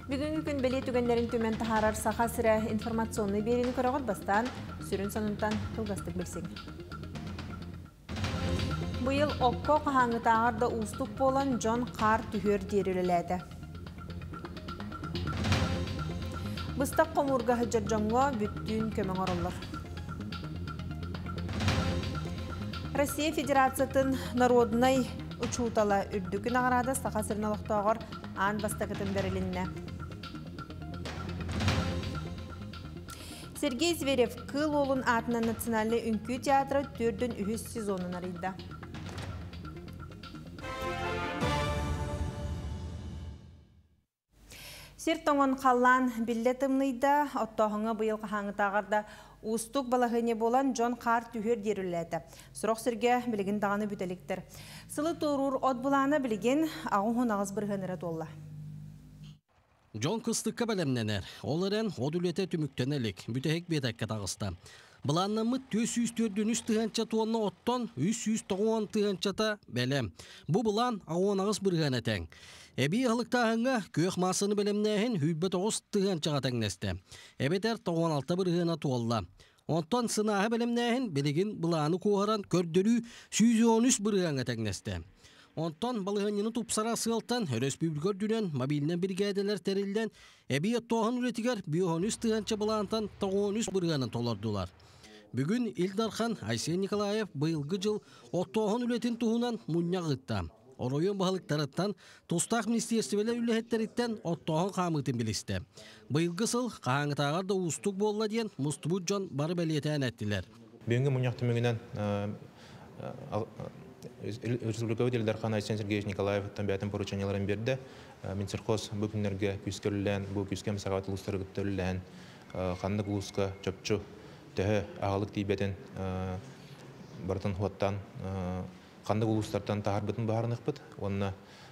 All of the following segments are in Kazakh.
Бүгінгі күн бәле түгенлерін төмен тахарар сақа сірі информационный берені көріғыт бастан, сүрін сонынтан тұлғастық білсің. Бұйыл оқко қағаңы тағырда ұстық болан Джон қар түхер деріліләді. Бұстақ қомырға хүджір жоңға бүттін көмің орылыр. Россия Федерациятын народнай учутала үрдігін ағырады сақа сірін олықтағыр ан бастақытын берілінне. Сергей Зверев кыл олын атына национальный үнкі театры түрдің үхіз сезонын арыйды. Сертоңын қалан білі тымныйды, оттоғыңа бұйыл қағаңы тағарда ұстық балағыне болан Джон Қар түхер деріледі. Сұрақ сірге білігін дағаны бүтеліктір. Сылы тұрур от бұланы білігін ағын ағыз бірғаныры толла. Джон қыстыққа бәлемненер. Оларын одулеті түміктенелік, бүтәйік бетәкке тағыста. Бұланнамы 404 тығанча туанна оттон 390 тығанчата бәлем. Бұ бұлан ағын ағыз бірған әтәң. Әбі ғылықтағыңа көк масыны бәлемнәхін хүлбі 9 тығанчаға тәңнесті. Әбетер 96 бірғана туалла. Онтон сынағы бәлемнәхін білігін бұланы қоғаран көрдірі 113 бірғана тәңнесті. Онтон балығаныны тупсара сығылтан республикар дүнен мобилінен бригадалар тәрілден әбі тоғын үретігер 113 тығанча бұлантан 93 бірғанын толардылар. Бүгін Илдархан Айсен Николаев бұйылғы жыл оттоғын үлетін туғынан мұння ғытта. Оройын бағылықтарыттан Тустақ министерствелі үліхеттеріттен оттоғын қамытын білісті. Бұйылғы сыл қағаңытағар да ұстық болла дейін мұстыбұт жон бары бәлетән әттілер. Бүгінгі мұнияқты мөңінен Республика Илдархан Айсен Сергеевич Николаев бәтін порученияларын берді. Минсельхоз бұл күнерге күскерлілен, бұл күскен сағат ұлыстары күттірілілен, қандық ұлысқа чөпчу төхі ағалық дейбетін бартын хуаттан қандық ұлыстардан тағар бұтын бағарынық бұд. Онына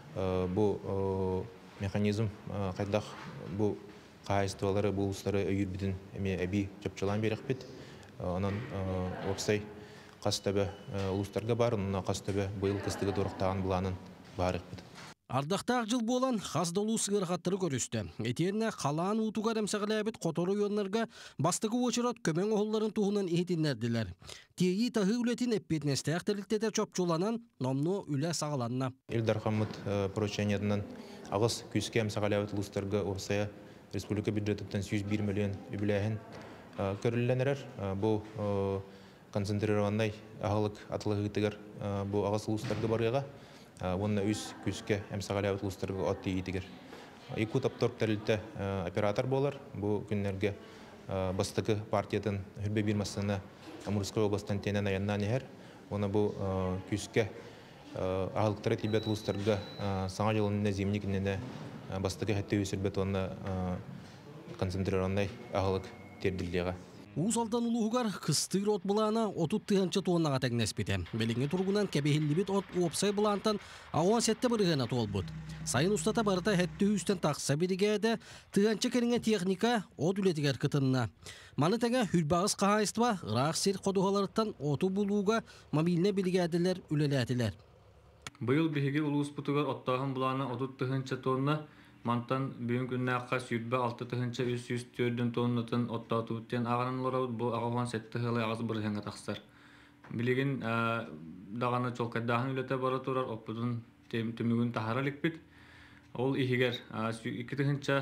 бұл механизм қайдақ бұл қайыстывалары бұл ұлыстары өйір бітін әбі чөпчулан берек біт. Онын опсай қастабы ұлыстарға бар, онына қастабы бұйыл кістігі дұрықтаған бұланын барық біт. Ардақтақ жыл болан қаздолу сығырғаттыры көрісті. Етеріне қалан ұтуғар әмсәғіләбіт қотору йонларға бастығы очырат көмен оғыларын туғынан ехетінлерділер. Тейі тағы үлетін әппетінесті әқтіліктетер чопчуланан номну үлі сағаланна. Илдархамыт поручениятынан ағыз күске әмсәғіләбіт ұлыстарға орсая республика бюджетіптен 101 миллион үбіләхін көрілленерер. Бұл концентрированный ағылық атылығы гітігер бұл ағыз ұлыстарға барыға. Онна үз күске әмсағаләуіт ұлыстарға отты етігер. Ику тапторг тәрілті оператор болар. Бұл күнлерге бастығы партиятын хүрбе бірмасына Амурскай областан тенен аяннан ехер. Оны бұл күске ағылықтары тибет ұлыстарға саңа жылынына земні күніне бастығы әтті өсірбет оны концентрированный ағылық терділдеға. Уузалдан улуғығар қыстыр от бұлана 30 тығанча туаннаға тәңнеспеті. Беліңе тұрғынан кәбехілі от опсай бұлантан ауан сәтті бірігіна туал бұд. Сайын ұстата барыта әтті үстен тақса бірігеді тығанча кәріңе техника от үлетігер қытынна. Маны тәңе хүлбағыз қағайыстыва ұрақ сер қодуғаларыттан оту бұлуға мобиліне бірігеділер үлеләтілер. Бұйыл бігіге ұлғыз бұтығар оттағын бұлана 30 тығанча туанна Мантан бүгін күнне аққа сүйірбі 6 тығынша 304 тоннатын оттауты бүттен ағанын лорауд бұл ағуан сәтті ғылы ағыз бірғенге тақсар. Білеген дағаны чолқайдағын үлеті бары тұрар, оппудың түмігін тахаралық біт. Ол ихигер 2 тығынша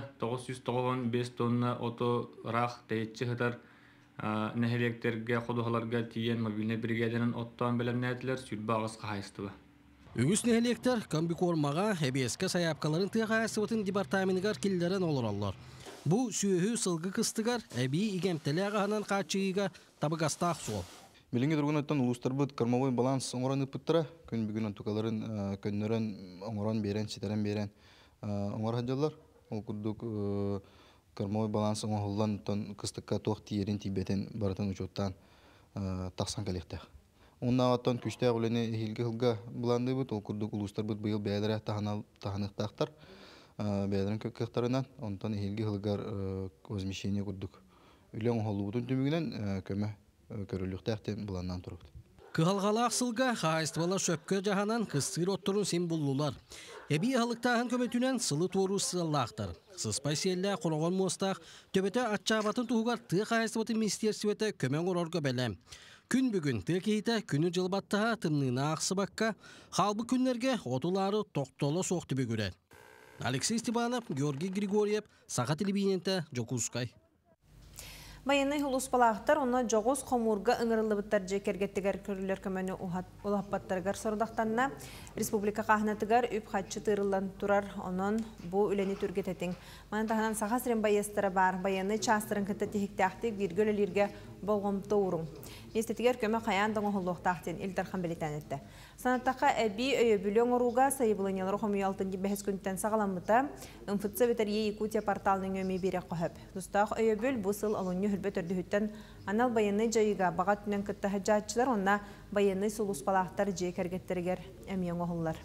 995 тонна ото рақ тәйетші ғытар нәхелектерге, қодуғаларға тиен мобиліне бригаденің оттауын бәлемне әтілер сүйірбі ағыз қағайыстығы. Үгіс нәхелектер комбикормаға әбескі саяпқаларын тыға асыбытын департаментігар келдерін олар алар. Бұ сүйі сылғы қыстығар әбі игемтелі ағанан қачығыға табығастақ сол. Білінгі тұрғынаттан ұлыстар бұд кармовой баланс оңыран үпіттіра. Күн бүгін тұқаларын көннерін оңыран берен, сетерен берен оңыр хаджалар. Ол күрдік кармовой баланс оңғылдан қыстыққа тоқ тиерін тибетін барытын ұчуттан тақсан кәлектәқ. Онна аттан күштә үләне хилге хилга буланды бит, ол күрдүк улустар бит быйыл бәдәрә таханыктактар. Бәдәрен көктәреннән, онтан хилге хилгар возмещение күрдүк. Үлән холлубутун түмүгенән көмө көрүлүктәктен буланнан турып. Кыгалгалақ сылға қайыстывала шөпкө жағанан қыстыр оттырын символлулар. Эби халыктаһын көмөтүнен сылы туору сыллаахтар. Сыспай сиэллэ қорогон муостаах төбөтө атчаабатын туһугар тыа хайсыбатын министерствете көмөң орорго белем. Күн бүгүн тыа кейте күнү жылбаттаха тымнына ақсыбакка халбы күннерге отулары тоқтоло соқты бүгүрер. Алексей Степанов, Георгий Григорьев, Саха телевидениете, Жокускай. Майыны хулус балақтар, оны жоғыз қомурға ыңырылыбыттар жекергеттігер көрілер көмені ұлаппаттарғар сордақтанна. Республика қағынатығар үп қатшы тырылан тұрар, оның бұ үлені түргететің. Манытағынан саға сірен байыстары бар, байыны частырын кітті текті ақтық виргөлелерге болғымты ұрың. Естетігер көмі қаян дұңы ғылуқтақтен Илдархан білетен етті. Санаттаққа әбі өйөбілі оңыруға сайыбылынелері қомы алтын бәхіз күнттен сағаламыта, ұмфытсы ветерие Якутия порталының өмей бере қойып. Тұстақ өйөбіл бұсыл алыны хүлбет өрдіхіттен анал байыны жайыға баға түнен күтті хәджатчылар, онна байыны сұлыс балақтар жей кәргеттерігер әмейен оғылар.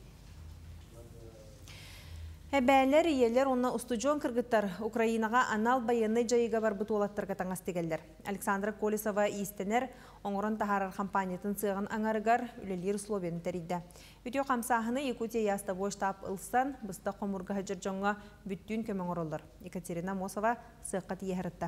Әбәлер иелер оны устуджон кыргыттар Украинаға анал байыны жайыға бар бұтуалаттарға таңас тегелдер. Александра Колесова истенер оңырын тахарар компаниятын сығын аңарығар үлелер Словен тәрейді. Үтеу қамсағыны Якутия яста боштап ылсан, бұста қомырға хәджір жоңға бүттін көмің орылыр. Екатерина Мосова сыққа тиехірітті.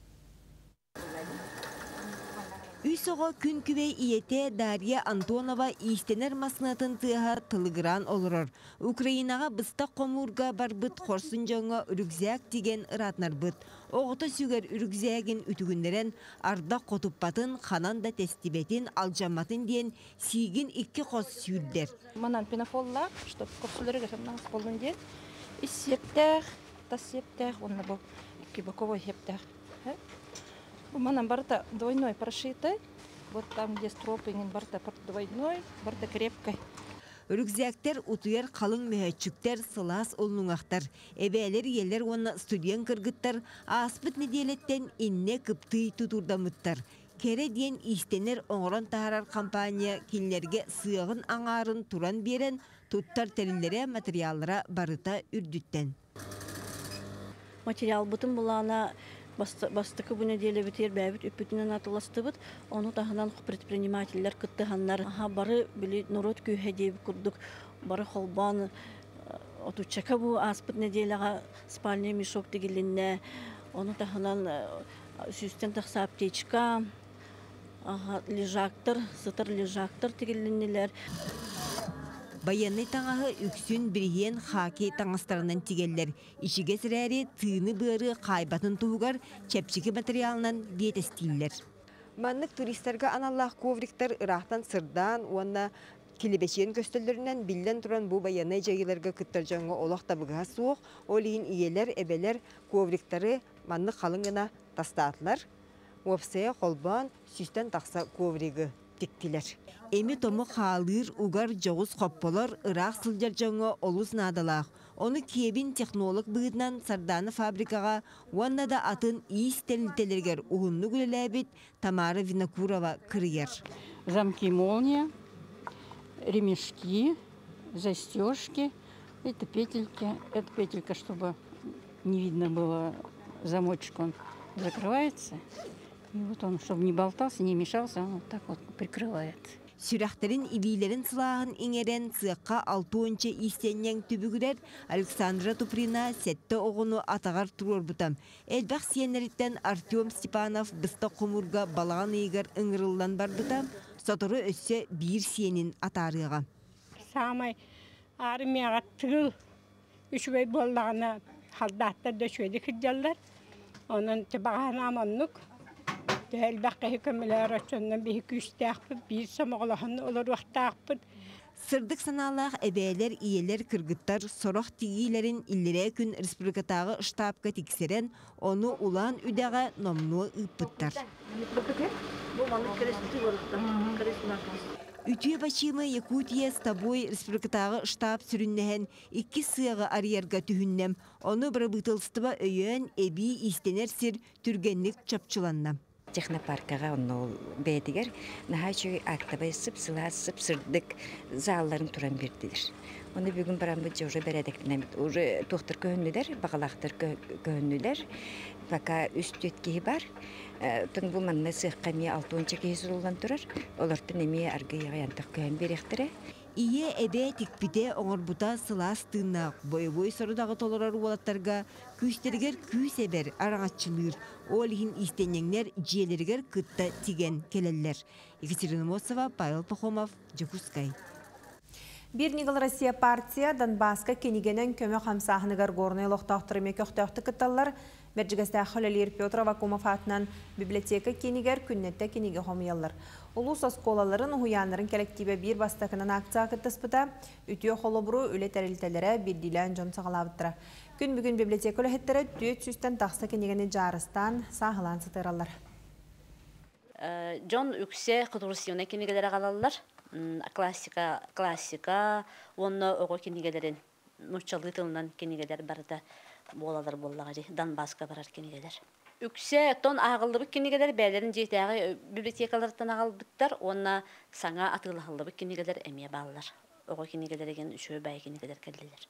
Үйсоға күн күвей иете Дарья Антонова истенер масынатын тыға тылыгыран олырыр. Украинаға бұста қомурға бар бұт қорсын жоңа үрікзәк деген ыратнар бұт. Оғыты сүгер үрікзәгін үтігіндерін арда қотуппатын, қанан да тестибетін, алжаматын дейін сигін икі қос сүйдер. Манан пенофолла, чтоб копсулары гашамнан сполын дейін. Ис-септәқ, тас-септәқ, онна бұл кибаковой септәқ. Манан барта двойной прошитой, вот там, где стропingen, барта двойной, барта крепкой. Үрікзәктер утуяр қалың мөхәтчүктер сылас олнуңақтар. Әбәлер елер оны студент кыргыттар, аспыт неделеттен инне кыпты тутурдамыттар. Кере дейін истенер оңыран тахарар компания келлерге сыағын аңарын туран берен, туттар тәрілері материаллара барыта үрдіттен. Материал бұтын бұлана бастықы бұны делі бітер бәбіт өппетінен атыласты бұд. Оны тағынан предпринимательлер күттіғанлар. Бары білі народ күйе дейбі күрдік. Бары холбан отучака бұ аспыт неделіға спальный мешок дегелінне. Оны тағынан сүстен тақса аптечка, лежактыр, сытыр лежактыр дегеліннелер. Баянный таңағы үксін бірген хаки таңыстарынан тигеллер. Ишіге сірәрі тыны бұры қайбатын туғар чәпчігі материалынан бетестейлер. Маннык туристерге аналлах ковриктер ырақтан сырдан, онна келебешен көстөллерінен білден тұран бұл баянный жайыларға күттір жаңы олақ табыға суық, олейін иелер, әбелер ковриктері маннык қалыңына тастатылар. Опсая қолбан сүстен тақса ковригі тектилер. Эми тому халыр угар жоғыз қопполар ырақ сылжар жоңы олус надалақ. Оны кебин технолог бұғыдынан сарданы фабрикаға, онна да атын иіс тәлітелергер ұғынны күлеләбет Тамара Винокурова кірігер. Замки молния, ремешки, застежки, это петельки. Это петелька, чтобы не видно было замочек, он закрывается. И вот он, чтобы не болтался, не мешался, он вот так вот прикрывает. Сүрәхтерин ивилерин сылағын иңерен сыаққа 6-нчы истеннен түбігірер Александра Туприна сәтті оғыны атағар тұрор бұтам. Әлбәқ сиенеріттен Артем Степанов бұста құмырға балаған егер ыңырылдан бар бұтам, сатыры өссе бір сиенін атарыға. Самай армияға тығыл үшвей болдағына халдаттар дөшвейді күдделдер. Оның түбағана аманнық. Әлбәққа хекемелер açandan bir küstəxpid, bir samağlahın olur vaxtaqpid. Sırdık sanalaq əbəylər iyelər kırgıtlar soroq tigilərin illere gün respublikatağı ştabqa tikseren, onu ulan üdağa nomnu ıppıttar. Ütüye başımı Yakutiya Staboy respublikatağı ştab sürünnehen 2 sığağı arıyarga tühünnem, onu bırabıtılstıba öyön ebi istener sir türgenlik çapçılanna. Технопаркаға ол бәдігер, нағайчы ақтабайсып, сыласып, сырдық залларын тұран берділер. Оны бүгін барамыз уже бәрәдіктінен, уже тоқтыр көхінлілер, бағалақтыр көхінлілер, бака үст өткейі бар. Тұн бұл манна сыққа ме 6-нчы кейсір олған тұрар, олардың еме арғы яғантық көхін беректірі. Ие эбе тикпите оңорбута сылас тыыннаак боевой сорудағы толорар уолаттарга күстергер күсебер араңатчылыр, олихин истенеңнер жиелергер кытта тиген келелер. Екатерина Мосова, Павел Пахомов, Жакускай. Bir Нигал Россия партия Донбасска кенигенен көмө хамсахыныгар горный лохтақтырыме көқтақты кытталар Берджигасты Халалир Петр Вакумов атынан библиотека кенигер күннетте кениге хомиялар. Улус осколаларын уянларын коллективе bir бастакынан акция кыттыспыта, үтіе холобуру үле тәрілтелері бірдилен жон сағалабыттыра. Күн бүгін библиотека өліхеттері 400-тен тақсы кенигені жарыстан сағылан сытыралар. Жон үксе құдырысыуына кенигелері қалалар. Классика, оны оғы кенигелерін, мұшчалы тылынан кенигелер барды болалар болағары, Донбасска барар кенигелер. Үксе тон ағылдыбы кенигелер бәлерін жейтәғі библиотекалардан ағылбыттар, оны саңа атылығылдыбы кенигелер әме балылар. Оғы кенигелерген үші бәй кенигелер кәлілер.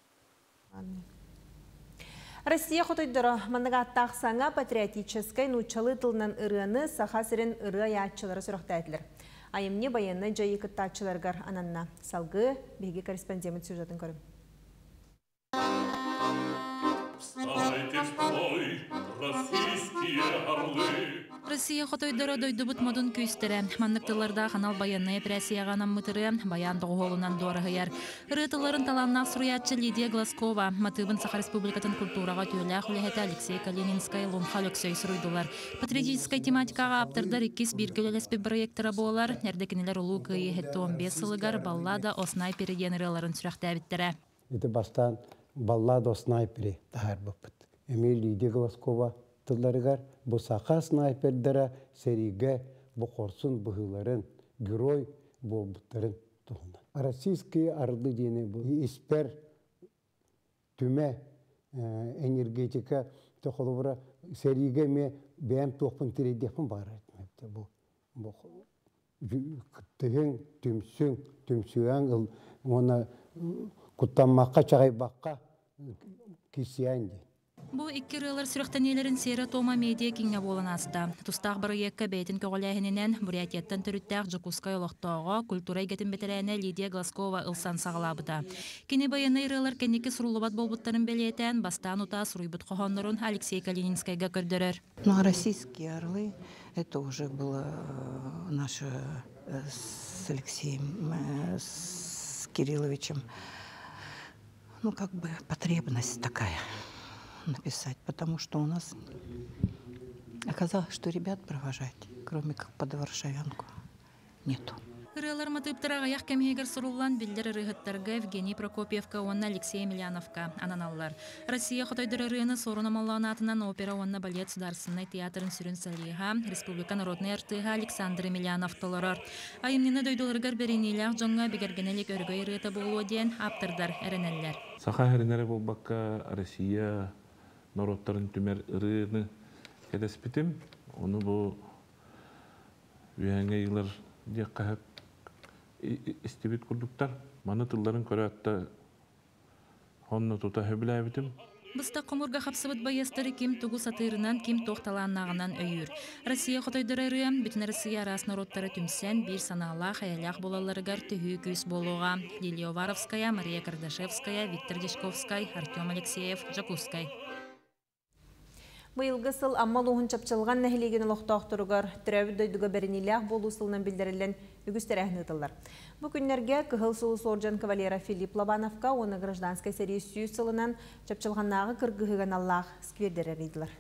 Россия хотойдыры мандағаттақ саңа патриотическай нучалы тылынан ұрыны сақасырын ұры ятчылары сұрақта әділер. Айымне баянны жайы кыттачыларгар ананна. Салгы беги корреспондент сюжетін көрім. Россия хотойдары дойдубут модун күйстері. Манныктыларда қанал баянны пресияғанан мұтыры, баян доғолынан дуарығыяр. Рытыларын таланнақ сұруятчы Лидия Глазкова, Матыбын Саха Республикатын культураға түйілі құлехеті Алексей Калининскай лунхал өксөй сұруйдылар. Патриотическай тематикаға аптырдар 2-1 көлелеспе проекттері болар. Әрдекінелер ұлу күйі хетті 15 сылығар баллада о снайпері генераларын сүрәқті әбіттері. Это бастан баллада о снайпері тағар бұппыт. Эмиль Лидия Глазкова тылларыгар бу саха снайпердера сериге бу корсун быгыларын герой болбуттарын тугундан. Российские арды дене бу испер түме энергетика тохолубра сериге ме бем тохпун тиредепин бар этмепте бу күттеген түмсүң оны куттамакка чагайбакка кисиянди. Бу икки рылар сүрөктөнелерин сера тома медиа кеңе болан аста. Тустак барыекка бейтин көголәһинен Бурятияттан төрүттәк Жакускай олохтоого культура гетин бетерәне Лидия Глазкова ылсан сагалабыта. Кини баяны рылар кенеке сурулубат болбуттарын белетен бастан ута суруйбут кохоннорун Алексей Калининскайга көрдөрөр. Ну, российские орлы, это уже было наше с Алексеем с Кирилловичем. Ну, как бы потребность такая написать, потому что у нас оказалось, что ребят провожать, кроме как под Варшавянку, нету. Рылар матыптыраға яқ кәмегер сұрулан білдері рыгыттарға Евгений Прокопьевка, онна Алексей Емельяновка ананалар. Россия Хотойдыры рыны сорунамаллан атынан опера онна балет сударсынной театрын сүрін салиға, Республика народный артыға Александр Емельянов толарар. Айымнені дойдуларғар беренелях жоңға бігергенелік өргөй рыты болу ден аптырдар әренелер. Саха әренері болбаққа Россия народтарын түмер рыны кәдеспетім. Оны бұл үйәңе елер де қағып истебет курдуктар. Маны тылларын көрі атта онны тута хөбілі әбітім. Бұста құмырға қапсыбыт байыстары кем тұғу сатырынан, кем тоқталаннағынан өйір. Россия Хотойдырары, бүтін Россия арас народтары түмсен бір санала хаялақ болаларығар түхі көз болуға. Лилия Варовская, Мария Кардашевская, Виктор Дешковскай, Артем Алексеев, Жакускай. Быйылғы сыл аммал оғын чапчылған нәхілеген ұлықтақтырығар түрәбі дойдыға бәрінелях болу сылынан білдірілен үгістер әхнетілер. Бұл күнлерге күхіл сұлы сорджан кавалера Филипп Лобановка оны гражданскай серия сүйіз сылынан чапчылғаннағы кыргығыған Аллах сквердері рейділер.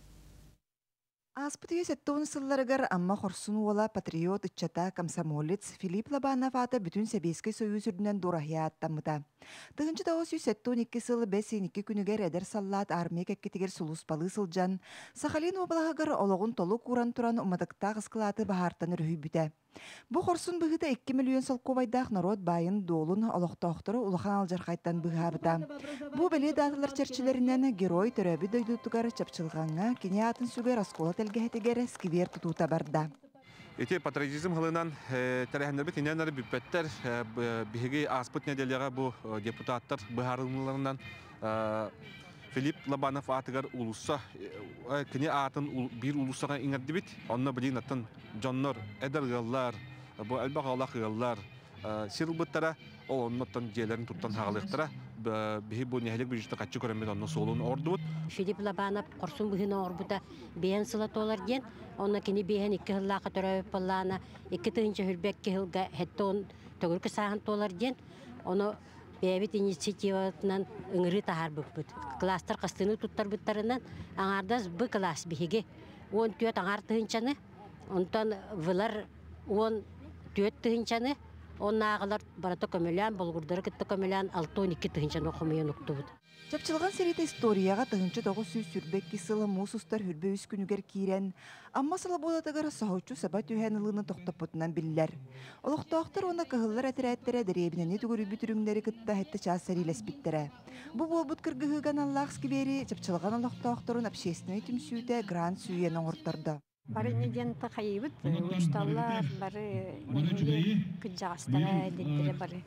Аспытыйы сәттуын сылларығар амма қорсуну ола патриот ытчата комсомолец Филипп Лобанов аты бүтін Сәбейскай союз үрдінен дұрахия аттамыда. Тығынчы дауыс үй сәттуын 2 сылы 5-2 күнігер әдер саллат армия кәккетігер сұлыс балы сылжан. Сахалин обалағығар олығын толы куран туран ұмадықта қысқылаты бағартан үрхүй бүті. Бұ қорсын бұғыда 2 миллион салқовайдақ народ байын долын олықтақтыры улахан алжарқайттан бұғабыда. Бұ бәле датылар черчілерінен герой түрәбі дөйдутығар чапчылғанға кене атын сүгер аскола тәлгәхетігер скивер тұтута барда. Эти патриотизм хылынан тәрәхендербет инәнәр бүппәттер биһиги аспыт неделяга бу депутаттар быһарылмаларынан Филипп Лобанов атыгар улуса кини атын бир улусага иңердибит. Онна билин атын Джоннор Эдергаллар, бу Албагалахгаллар, сирылбыттара ол оннотон жээлерин туттан хагалыктара бихи бу нехелик бижте качы көрөмөт онно солун ордубут. Филипп Лобанов корсун быхына орбута бен сылатолар ден, онна кини бен 2 жыллака төрөп баллана 2 тыгынча хүрбек кылга хеттон төгүркө сахан толар ден, оны бәбит инициативатынан ыңыры тахар быппыт. Класстар кастыны туттар буттарынан аңардас бу класс биһиге 10 төт аңар тыгынчаны, онтан вылар 10 төт тыгынчаны, оннағылар барата көмелән, болгурдары кітті көмелән 6-12 тыгынчаны оқымайын уктубут. Чапчылған сереті историяға тыгынчы 900 сүрбек кисылы мусустар хүрбе үс күнігер кирен, амма сылы болатығара сахучу сабат үйәніліні тоқтапытынан білілер. Олықтақтыр оны кығылар әтірәттері дәребінені түгірі бүтіріңдері кітті әтті час сәрилес біттері. Бұ болбут кіргіғыған Аллахскі бері чапчылған олықтақтырын общественный түмсүйді грант сүйен оңырттырды. Бары неден-то қайыбыт, ұшталар, бары күджағыстара әдеттері бары.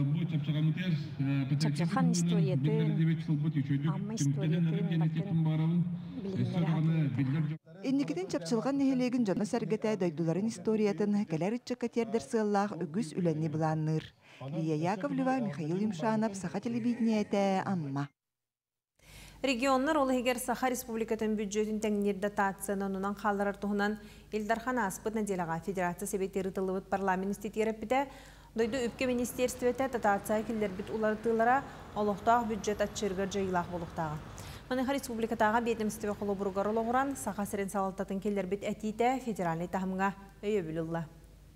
Чапчылған историятын, амма историятын, батын білгендері. Энникитин чапчылған нехелеген жана сәргеті дойдуларын историятын кәлер үтчі кәтердер сыллақ үгіз үләнні бұланныр. Лия Яковлева, Михаил Имшанов, Саха телевидениеті, амма. Регионнар олығығер Саха Республикатын бюджетін тәңнерді татсыны онынан қаларар тұғынан Илдархан Аспыт Наделаға Федерация Себеттері тылыбыт парламент инститері біті дойды өпке министерстветі татация келдер біт уларытылара олықтақ бюджет атчырғыр жайылақ болықтағы. Маныға республикатаға бетімістіве қолы бұрғар олығыран Саха сірін салаттатын келдер біт әтейті федеральный тағымға өйе білілі.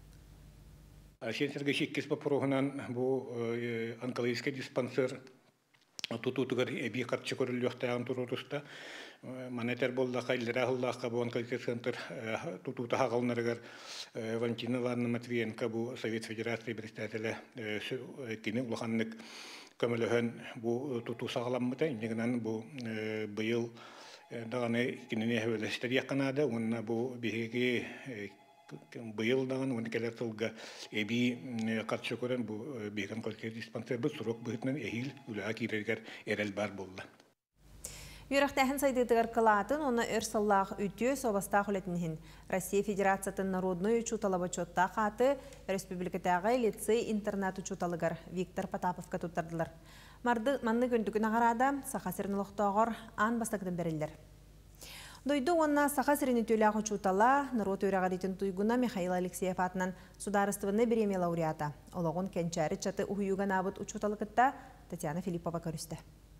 Сенсерге шеккес бапырығынан бұл онкологический диспансер тутутугар эби катчы көрүлүктаган туруруста монетер болда кайлера хыллакка бу онкология центр тутута хагалнарыгар Валентина Ивановна Матвиенко бу Совет Федерации председателе кини улаханнык көмөлөһөн бу туту сагаламмыта инегенен бу быйыл даганы кинене хевелестер яканада онна бу биһиги быйыл даган оны келер тылга эби катчы көрөн бу беган колкер диспансер бу сурок бытынан эхил үлаа кирергер эрел бар болду. Юрактахын сайдыдыгар кылатын, оны өрсаллах үтө собастах үлетінген. Россия Федерациятын народной учуталабачотта қаты республикатағы лицей интернат учуталыгар Виктор Потаповка туттардылар. Манны күндігін ағарада Саха сірініліқтағыр ан бастақдың берілдер. Дойду онна Саха сірінітөлі учутала народ өрағаритін туйгуна Михаил Алексеев атынан сударыстывыны береме лауреата. Олығын кәнчәрі чаты ұхүйуған абыт учуталықытта Татьяна Филиппова көрісті.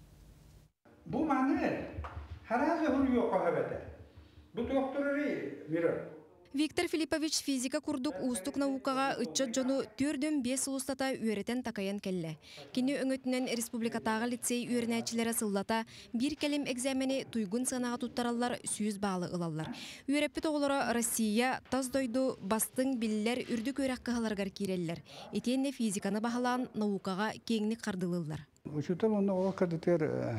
Bu manır, herhalde huluyor kahvede. Bu doktoru verir. Виктор Филиппович физика курдук устук наукага ытчот жону түрдөн 5 улустата үйрөтен такаян келле. Кини өңөтүнөн республикатагы лицей үйрөнәчиләре сыллата бир келим экзамени туйгун санага туттараллар 100 баалы ылаллар. Үйрөппе тоголора Россия таз дойду бастың биллер үрдүк өрәккаһаларгар киреллер. Этенне физиканы баһалаан наукага кеңник кардылылар. Учутал оны ол кадытер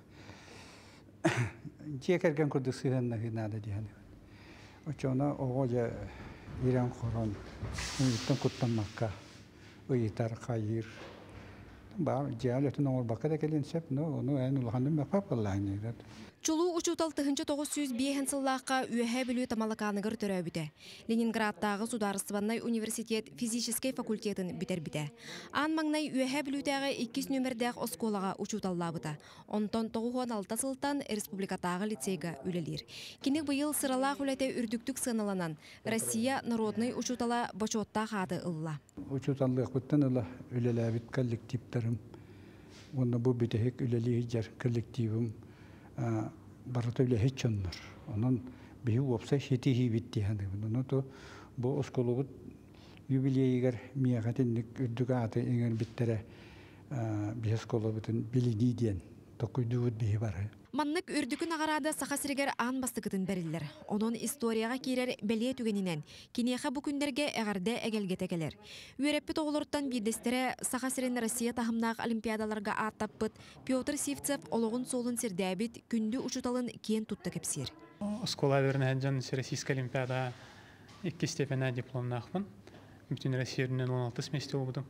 Чекерген курдук сыгынна надо дияны. Очона оғоя иран хорон, үміттен құттамаққа, ұйытар қайыр. Бар, жиялетін оңыр бақыда келен сеп, оны ән ұлғанды мәпап қыллағын егдер. Чулу учутал 1905 сыллаққа үйәһә білу тамалақанығыр төрәбіті. Ленинградтағы Сударстваннай университет физический факультетін бітер-біті. Ан маңнай үйәһә білутәғі 2 нөмірдәқ осколаға учуталлабыта. Онтон 96 сылтан республикатағы лицейға үлелер. Кенек бұйыл сыралақ үләте үрдіктік сыналанан Россия народный учутала бачотта қады ылла. Учуталлық бұттан ұла үлеләбіт коллективтерім. Оны бұл бітехек үлелі жер коллективім. Барата үле хетчоннор. Онон бихи опса хетихи битти ханды. Онон то бу осколугут юбилейгер миягатинник үрдүгө аты эңер биттере бихи осколугутун билини диен токуйдугут бихи бары. Маннык үрдүкүн агарада сахасыригер ан бастыгытын бериллер. Онон историяга кирер белие түгенинен кинеха бу күндерге эгерде эгелгетекелер. Үйреппе тоголорттан бирдестере сахасырын Россия тахымнак олимпиадаларга аттаппыт Петр Сивцев ологун солун сирдәбит күндү учуталын кен тутта кепсир. Школа вернәҗән Российская олимпиада 2 степеня дипломнахмын. Бүтүн Россиянын 16 месте болдум.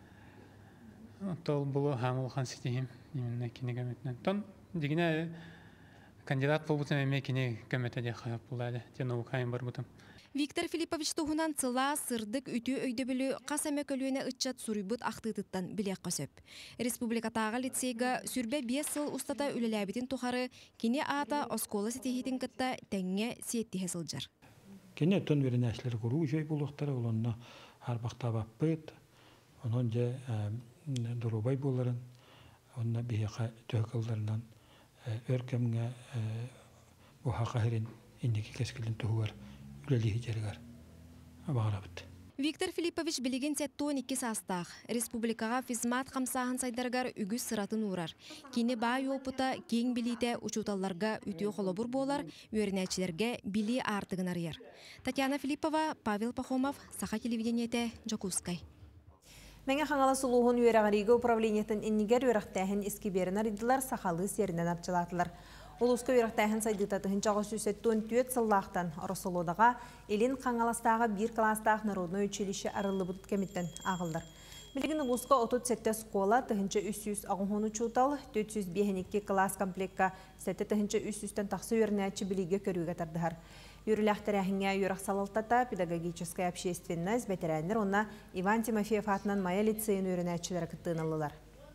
Тол булу хамулхан ситим именно кинегаметтен. Тон дигине кандидат болбутам эме кини көмөтө де хаяп булады. Те наукайым бар бутам. Виктор Филиппович туһунан цыла сырдык үтү өйдөбүлү касаме көлүөнө ыччат суруйбут актыытыттан билек көсөп. Республикатагы лицейга сүрбе 5 сыл устата үлеләбитин тухары кини ата оскола сетихитин кытта теңге сиеттиhe сылжар. Кини тон веренәчләр гуру җай булыктары улонна харбакта баппыт. Онон же дурубай буларын, онна бияка төкөлләрнән өркемгә бу хакырын индики кескилен тугар үлелиһи җәргәр. Абарабыт. Виктор Филиппович билеген сеттуон 2 састах. Республикага физмат камсаһын сайдаргар үгүс сыратын урар. Кини бай опута кең билите учуталларга үтү холобур болар, үйренәчләргә били артыгын арыяр. Татьяна Филиппова, Павел Пахомов, Саха телевидениете, Жакускай. Мәңе хаңала сулуғын үйрәғаригі управлениетін иннигер үйрәқтәхін искеберін аридылар сақалы серінен арчылатылар. Улуска үйрәқтәхін сайдытатығын чағы сүсеттуын түйет сыллақтан Оросолодаға елін қаңаластағы бір кластағы народной училище арылы бұд кеметтен ағылдар. Білігін улуска 37 скола тұхынчы 300 ағын чутал, 452 класс комплектка сәтті тұхынчы 300-тен тақсы үйрінәтші біліге көріге тардығар. Юрилахтаряхиня юрахсалалтата педагогическая общественность бетерәннер онна Иван Тимофеев атынан Майя лицейін үйренәтшілері кыттыналылар.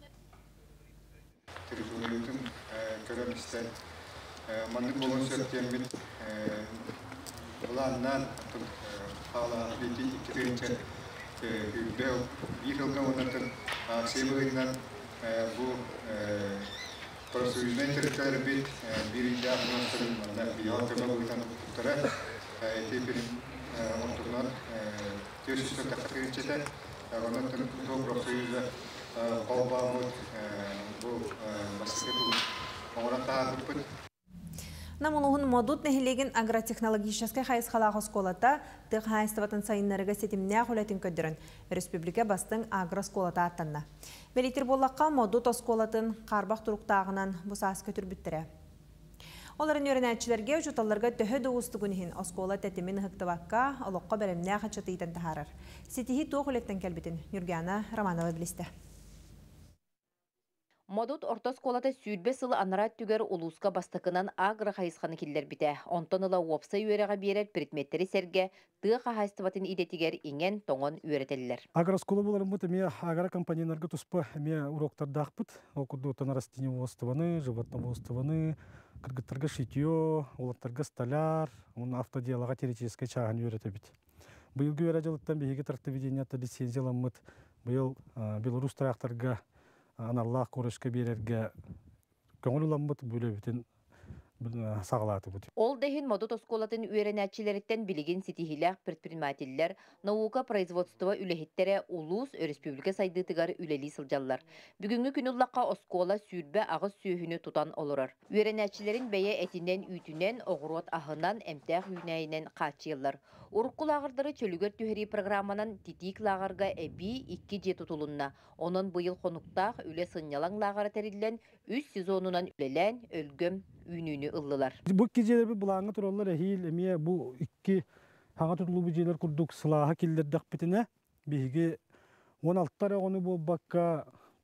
Территориятын көрәмістен маңды болын сөттен бұланнан қала беті иктерінчен бәу бір жылға онатын ақсебігінен бұл профсоюзный территория бит биринчи агностырын биотема буйтан туттара теперь онтунан төсүстө такырынчата онтун то профсоюза колбамут бу баскетбол оңратаатпыт. Намунуғын модут нәхилеген агротехнологическай хайыз қалағы сколата тық хайыстыватын сайынларыға сетіміне құлетін көддірін республика бастың агросколата аттанна. Белетер болаққа модут осколатын қарбақ тұруқтағынан бұсас көтір бүттірі. Оларын өрінәтшілерге ұжуталарға төхі доғыстығынығын оскола тәтімін ғықтываққа олыққа бәрімне қачатыйтын тахарар. Сетихи тоқ үлеттен кәлбетін Нүргана Романова білісті. Модут ортос колата сүйрбе сылы анарат түгер улуска бастықынан агра хайысқаны келдер біте. Онтаныла уопса үйереға берер предметтері серге тыға хайыстыватын идетігер инген тоңын үйретелілер. Агроскола боларын бұты ме агра компанияларға тұспы ме уроктарда ақпыт. Окуду тана растениеводствоны, животноводствоны, кыргыттарға шитье, олаттарға столяр, автоделаға теоретической чағын үйрете бит. Бұйылғы үйеределіттен бейге трактоведениятты лицензияламыт. Бұйыл Белорус трактарға аналлах көрішке берерге көңіл ұламбыт бөлебітін сағалаты бұд. Ол дәхін модут осколатын үйренәтчілеріттен білеген сетихиләқ предпринимателлер наука производство үлехеттері улус республика сайдытыгар үлели сылжаллар. Бүгінгі күніллаққа оскола сүрбе ағыз сүйіні тұтан олырар. Үйренәтчілерін бәйе әтінен үйтінен оғырот ахынан әмтәқ үйнәйінен қачылар. Уруккул ағырдары чөлігер түхері программанан титик лағарға әбі 2 же тұтылынна. Onun бұйыл қонуқтақ үле сынялан лағары тәрілден 3 сезонынан үлелән өлгім үйнүйіні ұллылар. Бұл кезелер бұлаңы тұралар әйіл әмия бұл 2 хаңа тұтылу бұжелер күрдік сылаға келдердік бітіне. Бейге 16-тары оғыны бұл баққа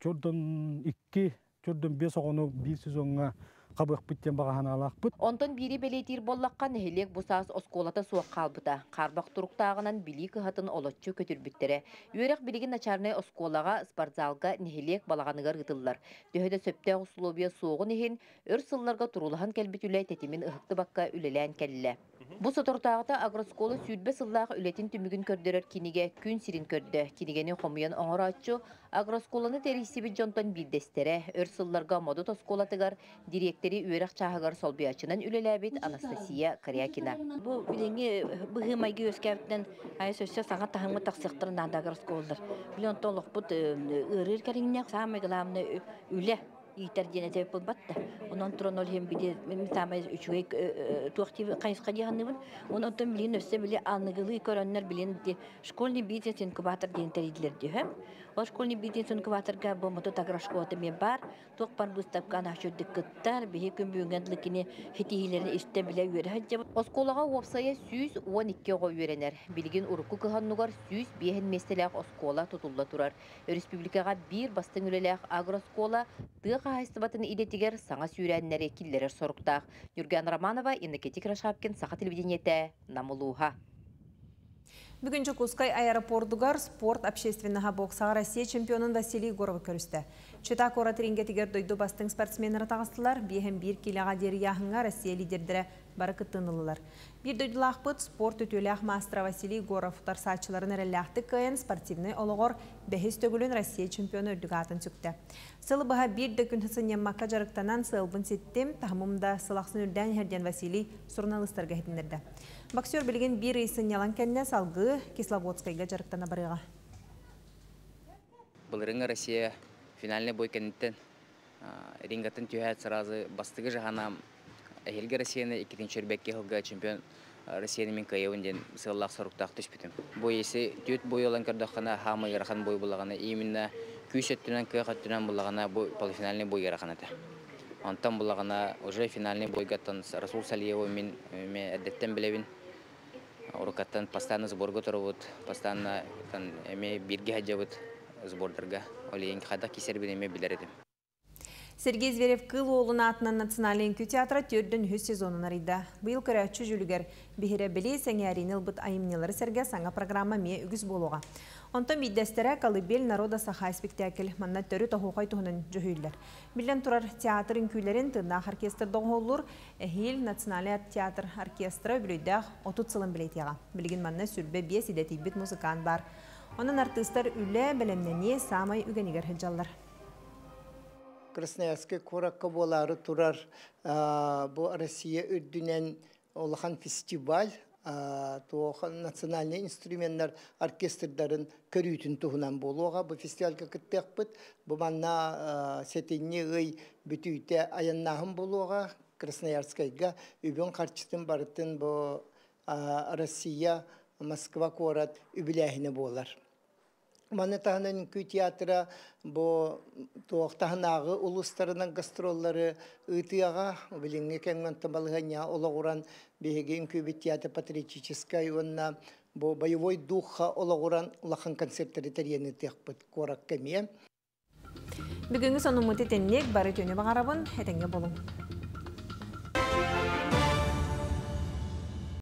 чордан 2, чордан 5 оғыны 1 сезонға қабық біттен бағахан алақ бұд. Онтон бири белетир боллаққан нәхелек бұсаас осколата суақ қалбыта. Қарбақ тұруқтағынан били кығатын олотчу көтір бүттері. Үйерек білеген начарны осколаға спортзалға нәхелек балағанығар ғытылар. Дөхеді сөпті ұсылобия соғы нәхен өр сылларға тұрулыған кәлбітілі тәтімін ұхықты баққа үлелән кәлілі. Бұл сотортағыта агросколы сүрбе сыллағы үлетін түмігін көрдерер кинеге күн сирин көрді. Кинегені қомыян оңыр атчу агросколаны тересібі жонтан білдестері өр сылларға модут осколатығар директори үйерек чағығар солбиячынан үлеләбет Анастасия Карякина. Бұл біленге бұғымайғы өскәбіттен айыз өссе саңа тағымы тақсықтырын анда агросколдар. Білен толық бұд ұрыр кәріңіне самайғыламыны үлі. Итер денете болбатта. Онон туран ол хем биде митамай үчүгей туактив кайыска дигәннән. Онон тем билен өссе биле аныгылы көрәннәр билен школьный бизнес инкубатор дигәннәр ди һәм. Ол школьный бизнес инкубаторга бу мото таграшкоты мен бар. Токпар выставканы ачырдык кыттар бихе күн бүгәнлекне хитиләрне истә биле йөрәҗә. Осколага вопсая 112 го йөрәнәр. Билген урукку кылганнугар 100 бehen местеләк оскола тутулла турар. Республикага бир бастың үлеләк агроскола Хайстыбатын идетигер саңа сүйрәннәре киллерер соруктақ. Нүрген Романова, Иннекетик Рашапкин, Саха телевидениете, Намулуха. Бүгін Жокускай аэропортугар спорт общественного боксаға Россия чемпионын Василий Горов көрісті. Чөта қорат рингетігер дойду бастың спортсменері тағыстылар, бейхен 1 килоға дері яғынға Россия лидердері бары күттінілілер. Bir дойдылақ бұд спорт өтеліғ мастера Василий Горов тарсатчыларын әреліғті көйен спортивный олығыр бәхес төгілін Россия чемпионы үрдігі атын сүкті. Сылы бұға бір дөкін хысын еммаққа жарықтанан сылбын сеттім, тағымымда сылақсын үрден әрден Василий сұрналыстарға хетіндірді. Боксер білген бір рейсін ялан кәнне салғы Кисловодскайға жарықтана барыға. Бұл Россия финальный бой кәнеттен рингатын түйәт сразу бастығы жағана әйелге Россияны 2-ші үрбәкке ғылға чемпион Россияны мен кайауынден сығылақ сұрықтақ түспетім. Бой есі түйет бой олан көрдіққана хамы ярақан бой болағана, именно күйшеттінен күйқаттінен болағана полуфинальный бой ярақанады. Антан болағана уже финальный бойғаттан Расул Салиева мен әдеттен білевін. Урукаттан постоянно сборға тұрывыд, постоянно бірге хаджавыд сбордарға. Олейін қадақ кесер бінеме білер едім. Сергей Зверев кыл оğluna атынан национальный инкю театра төрдін хүз сезонын арыйда. Бұйыл көрәтші жүлігер бігері білей сәңәрін ұлбыт айымнелері сәрге саңа программа ме үгіз болуға. Онтан бейдәстері Колыбель народа сахай спектакль манна төрі тоғуқай тұғының жүхейлер. Білден тұрар театр инкюлерін тыңнақ оркестрдің олыр, әхел национальный театр оркестры білейдәқ 30 сылын білейтеға. Білген манна сүрбе 5 идетейбіт музыкан бар. Onun artistler üle belemneni samay ügenigер hıcallar. Красноярский коракка болары турар bu Россия үрдүнен олахан фестиваль тохан национальный инструментler оркестрдарын көрүйтүн туһунан болуга бу фестивальга кыттыакпыт бу манна сетинни ый бүтүйте аяннахын болуга Красноярскайга үбөн карчытын барытын бу Россия Москва корат үбилэхине болар. Манетаханын күй театра бу тоқтаханағы улустарының гастроллары ытыяға билинге кеңмен тамалыгanya олагуран беген күй театр патриотической онна бу боевой духа олагуран улахан концерттери терьене текпит корак кеме. Бүгүнгү сонун мутетеннек бары жөнү багарабын этеңге болуң.